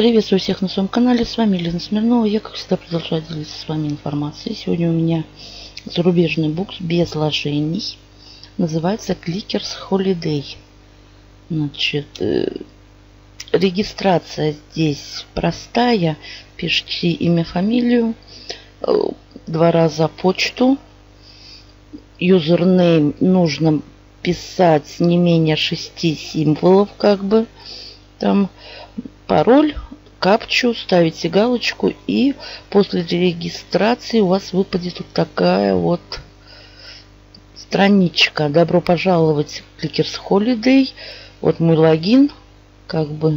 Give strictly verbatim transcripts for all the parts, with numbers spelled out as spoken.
Приветствую всех на своем канале. С вами Елена Смирнова. Я, как всегда, продолжаю делиться с вами информацией. Сегодня у меня зарубежный букс без вложений. Называется Clickers Holiday. Значит, э, регистрация здесь простая. Пишите имя, фамилию, э, два раза почту. Юзернейм нужно писать не менее шести символов, как бы там. Пароль, капчу, ставите галочку, и после регистрации у вас выпадет вот такая вот страничка. Добро пожаловать в Clickers Holiday. Вот мой логин, как бы.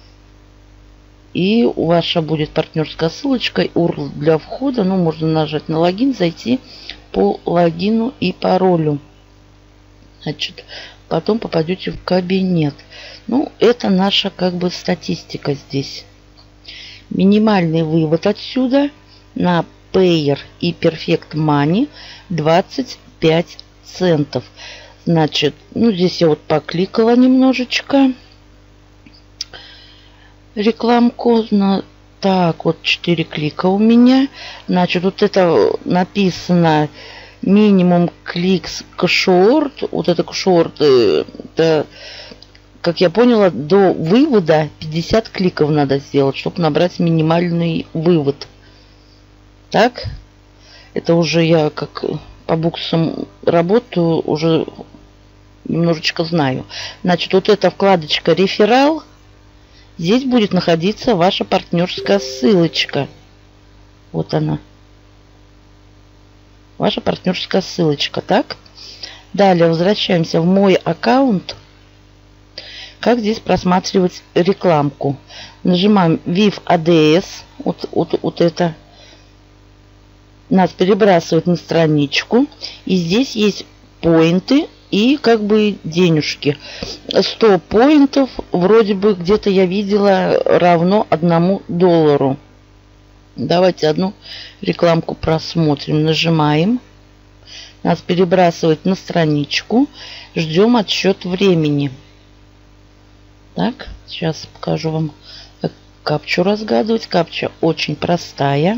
И ваша будет партнерская ссылочка, ю ар эл для входа. Ну, можно нажать на логин, зайти по логину и паролю. Значит, потом попадете в кабинет. Ну, это наша как бы статистика здесь. Минимальный вывод отсюда на Payer и Perfect Money двадцать пять центов. Значит, ну здесь я вот покликала немножечко рекламку. На, так, вот четыре клика у меня. Значит, вот это написано минимум кликс кэшворд. Вот это кэшворд, это, как я поняла, до вывода пятьдесят кликов надо сделать, чтобы набрать минимальный вывод. Так, это уже я как по буксам работаю, уже немножечко знаю. Значит, вот эта вкладочка реферал. Здесь будет находиться ваша партнерская ссылочка. Вот она. Ваша партнерская ссылочка. Так. Далее возвращаемся в мой аккаунт. Как здесь просматривать рекламку? Нажимаем View эй ди эс. Вот, вот, вот это. Нас перебрасывает на страничку. И здесь есть поинты и как бы денежки. сто поинтов вроде бы где-то я видела равно одному доллару. Давайте одну рекламку просмотрим. Нажимаем. Нас перебрасывает на страничку. Ждем отсчет времени. Так, сейчас покажу вам, как капчу разгадывать. Капча очень простая.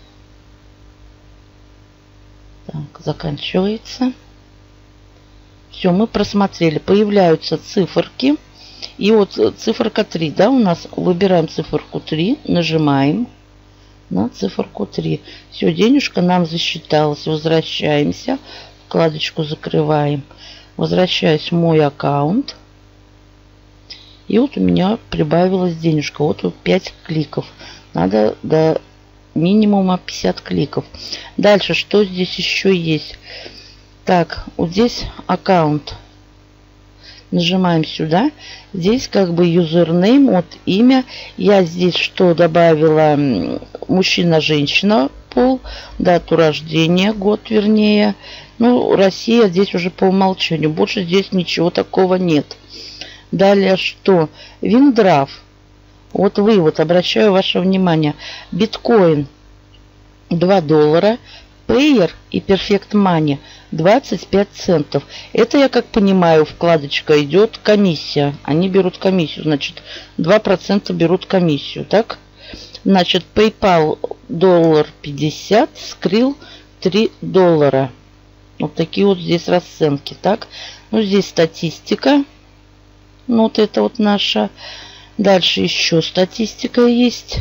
Так, заканчивается. Все, мы просмотрели. Появляются циферки. И вот циферка три, да, у нас. Выбираем циферку три, нажимаем на циферку три. Все, денежка нам засчиталась. Возвращаемся. Вкладочку закрываем. Возвращаюсь в мой аккаунт. И вот у меня прибавилась денежка. Вот, вот пять кликов. Надо до минимума пятьдесят кликов. Дальше, что здесь еще есть? Так, вот здесь аккаунт. Нажимаем сюда. Здесь как бы юзернейм, вот имя. Я здесь что добавила? Мужчина-женщина, пол, дату рождения, год вернее. Ну, Россия здесь уже по умолчанию. Больше здесь ничего такого нет. Далее что? Виндраф. Вот вывод. Обращаю ваше внимание. Биткоин два доллара. Payer и Perfect Money двадцать пять центов. Это, я как понимаю, вкладочка идет комиссия. Они берут комиссию. Значит, два процента берут комиссию. Так? Значит, PayPal доллар пятьдесят. Skrill три доллара. Вот такие вот здесь расценки. Так? Ну, здесь статистика. Ну, вот это вот наша. Дальше еще статистика есть.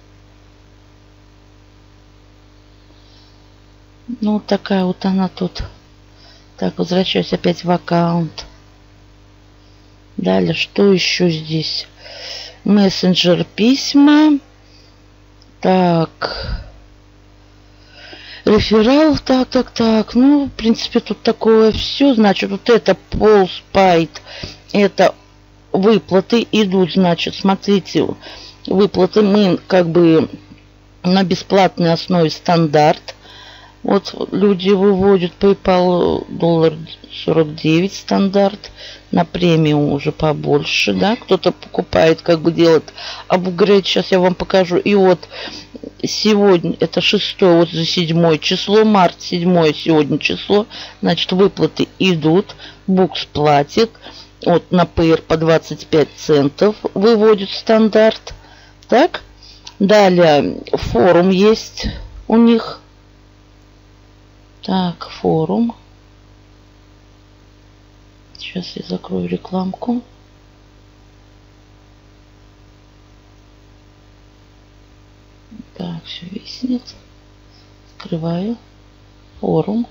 Ну, вот такая вот она тут. Так, возвращаюсь опять в аккаунт. Далее, что еще здесь? Мессенджер, письма. Так. Реферал. Так, так, так. Ну, в принципе, тут такое все. Значит, вот это Polspite. Это выплаты идут, значит, смотрите, выплаты мы как бы на бесплатной основе стандарт. Вот люди выводят PayPal доллар сорок девять стандарт, на премиум уже побольше, да, кто-то покупает, как бы делает апгрейд, сейчас я вам покажу. И вот сегодня, это шестое, вот за седьмое число, март седьмое сегодня число, значит, выплаты идут, букс платит. Вот на Payer по двадцать пять центов выводит стандарт. Так. Далее форум есть у них. Так, форум. Сейчас я закрою рекламку. Так, все виснет. Открываю. Форум.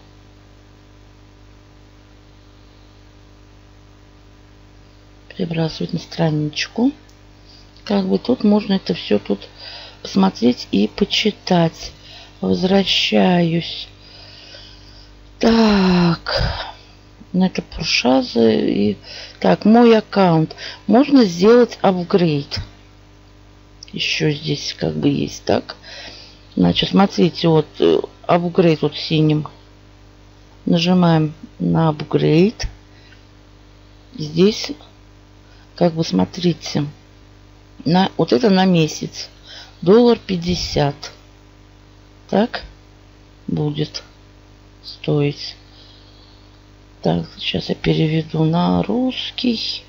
Перебрасывать на страничку. Как бы тут можно это все тут посмотреть и почитать. Возвращаюсь. Так. На это Пуршазы. И... Так, мой аккаунт. Можно сделать апгрейд. Еще здесь как бы есть, так. Значит, смотрите, вот апгрейд вот синим. Нажимаем на апгрейд. Здесь, как бы, смотрите, на, вот это на месяц. Доллар пятьдесят. Так будет стоить. Так, сейчас я переведу на русский.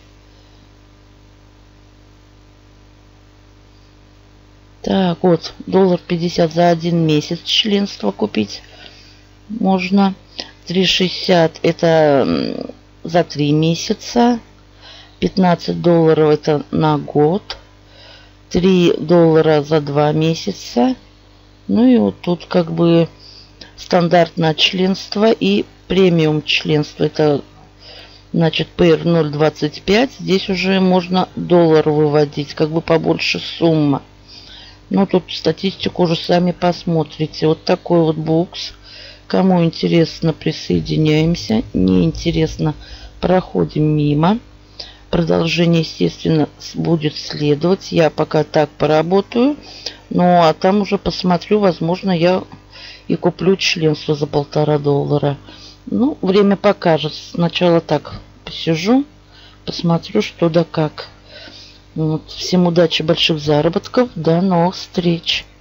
Так, вот, доллар пятьдесят за один месяц членство купить можно. три шестьдесят это за три месяца. пятнадцать долларов это на год. три доллара за два месяца. Ну и вот тут как бы стандартное членство и премиум членство. Это значит пи эр ноль двадцать пять. Здесь уже можно доллар выводить, как бы побольше сумма. Но тут статистику уже сами посмотрите. Вот такой вот букс. Кому интересно, присоединяемся. Не интересно, проходим мимо. Продолжение, естественно, будет следовать. Я пока так поработаю. Ну, а там уже посмотрю. Возможно, я и куплю членство за полтора доллара. Ну, время покажет. Сначала так посижу. Посмотрю, что да как. Вот. Всем удачи, больших заработков. До новых встреч.